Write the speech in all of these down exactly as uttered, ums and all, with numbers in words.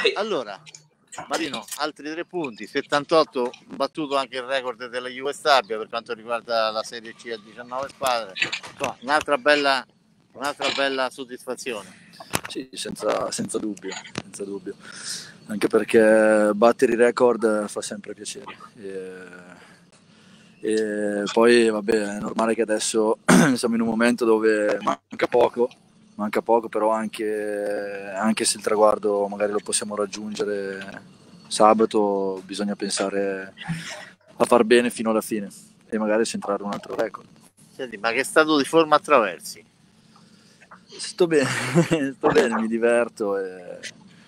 Allora, Marino, altri tre punti, settantotto, battuto anche il record della Juve Stabia per quanto riguarda la Serie C a diciannove squadre. Insomma, un'altra bella, un'altra bella soddisfazione. Sì, senza, senza dubbio, senza dubbio. Anche perché battere i record fa sempre piacere. E, e poi vabbè, è normale che adesso siamo in un momento dove manca poco, manca poco, però anche, anche se il traguardo magari lo possiamo raggiungere sabato, bisogna pensare a far bene fino alla fine e magari centrare un altro record. Senti, ma che stato di forma attraversi? Sto bene, sto bene, mi diverto e,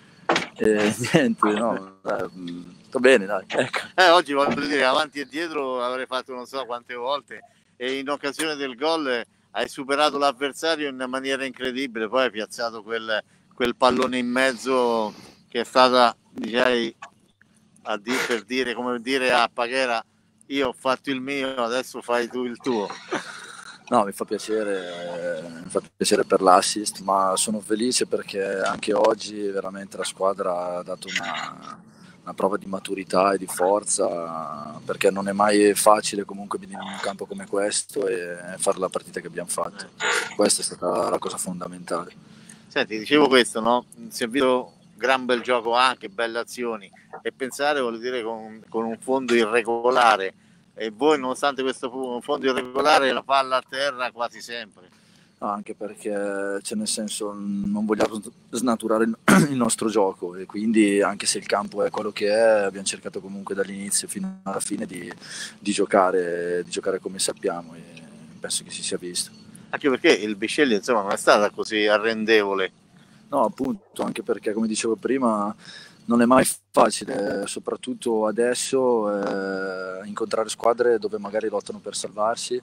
e niente, no, dai, sto bene, dai, ecco. Eh, oggi voglio dire, avanti e dietro avrei fatto non so quante volte e in occasione del gol hai superato l'avversario in maniera incredibile, poi hai piazzato quel, quel pallone in mezzo che è stata, direi, a dire, per dire, come dire a Paghera, io ho fatto il mio, adesso fai tu il tuo. No, mi fa piacere, eh, mi fa piacere per l'assist, ma sono felice perché anche oggi veramente la squadra ha dato una, una prova di maturità e di forza, perché non è mai facile comunque venire in un campo come questo e fare la partita che abbiamo fatto. Questa è stata la cosa fondamentale. Senti, dicevo questo, no? Si è visto gran bel gioco anche, belle azioni, e pensare, voglio dire, con, con un fondo irregolare, e voi nonostante questo fondo irregolare la palla a terra quasi sempre. No, anche perché, cioè, nel senso, non vogliamo snaturare il nostro gioco e quindi anche se il campo è quello che è, abbiamo cercato comunque dall'inizio fino alla fine di, di giocare di giocare come sappiamo e penso che si sia visto. Anche perché il Bisceglie insomma non è stata così arrendevole. No, appunto, anche perché come dicevo prima non è mai facile, soprattutto adesso, eh, incontrare squadre dove magari lottano per salvarsi.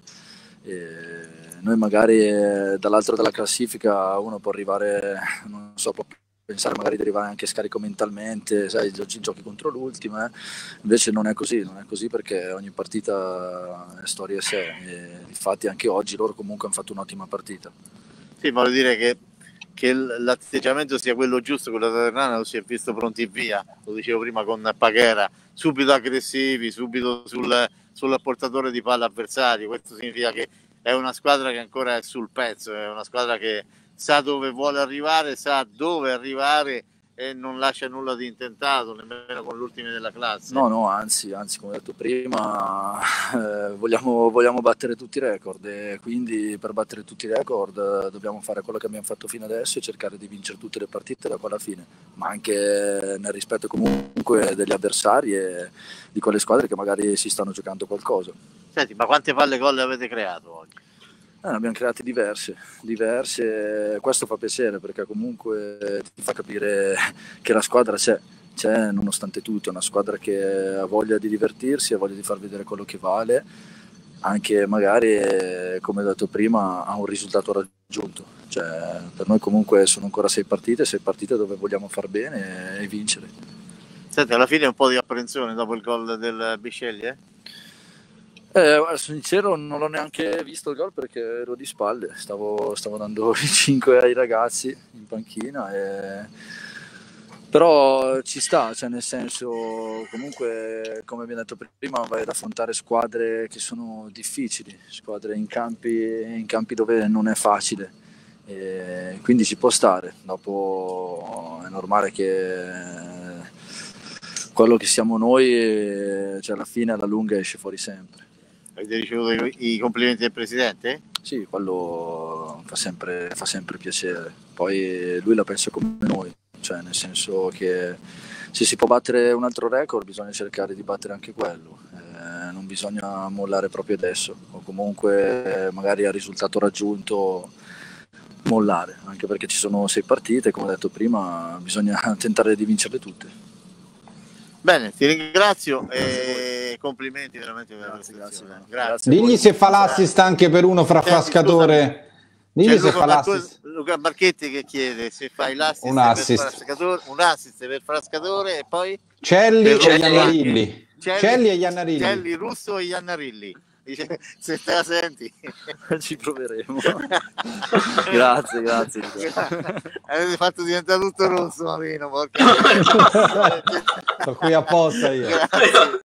E noi magari eh, dall'altro della classifica uno può arrivare, non so, può pensare magari di arrivare anche scarico mentalmente, sai, giochi, giochi contro l'ultima, eh. Invece non è così, non è così perché ogni partita è storia a sé e infatti anche oggi loro comunque hanno fatto un'ottima partita. Sì, voglio dire che che l'atteggiamento sia quello giusto, quello da Ternana lo si è visto pronti via, lo dicevo prima con Paghera, subito aggressivi, subito sul, sul portatore di palla avversario. Questo significa che è una squadra che ancora è sul pezzo, è una squadra che sa dove vuole arrivare, sa dove arrivare e non lascia nulla di intentato, nemmeno con l'ultimo della classe. No, no, anzi, anzi come ho detto prima, eh, vogliamo, vogliamo battere tutti i record e quindi per battere tutti i record eh, dobbiamo fare quello che abbiamo fatto fino adesso e cercare di vincere tutte le partite da qua alla fine, ma anche nel rispetto comunque degli avversari e di quelle squadre che magari si stanno giocando qualcosa. Senti, ma quante palle gol avete creato oggi? Eh, ne abbiamo create diverse, diverse, questo fa piacere perché comunque ti fa capire che la squadra c'è, c'è nonostante tutto, è una squadra che ha voglia di divertirsi, ha voglia di far vedere quello che vale, anche magari come ho detto prima ha un risultato raggiunto, cioè, per noi comunque sono ancora sei partite, sei partite dove vogliamo far bene e vincere. Senti, alla fine un po' di apprensione dopo il gol del Bisceglie? Eh? Eh, sono sincero, non l'ho neanche visto il gol perché ero di spalle, stavo, stavo dando i cinque ai ragazzi in panchina, e... però ci sta, cioè nel senso comunque come abbiamo detto prima vai ad affrontare squadre che sono difficili, squadre in campi, in campi dove non è facile, e quindi ci può stare, dopo è normale che quello che siamo noi, cioè alla fine alla lunga esce fuori sempre. Avete ricevuto i complimenti del presidente? Sì, quello fa sempre, fa sempre piacere. Poi lui la pensa come noi, cioè nel senso che se si può battere un altro record bisogna cercare di battere anche quello, eh, non bisogna mollare proprio adesso o comunque magari al risultato raggiunto mollare, anche perché ci sono sei partite, come ho detto prima, bisogna tentare di vincerle tutte. Bene, ti ringrazio e complimenti veramente per la prestazione. Grazie, grazie. Digli se fa l'assist anche per uno fra Senti, Frascatore. Digli c'è se Luca, fa l'assist. Luca Marchetti che chiede se fai l'assist Un per assist. Frascatore, un assist per Frascatore e poi Celli per e Iannarilli. Celli, Celli e Iannarilli. Celli, Russo e Iannarilli. Dice, se te la senti. Ci proveremo. Grazie, grazie. Avete fatto diventare tutto rosso, Marino. Porca. Sto qui apposta io. Grazie.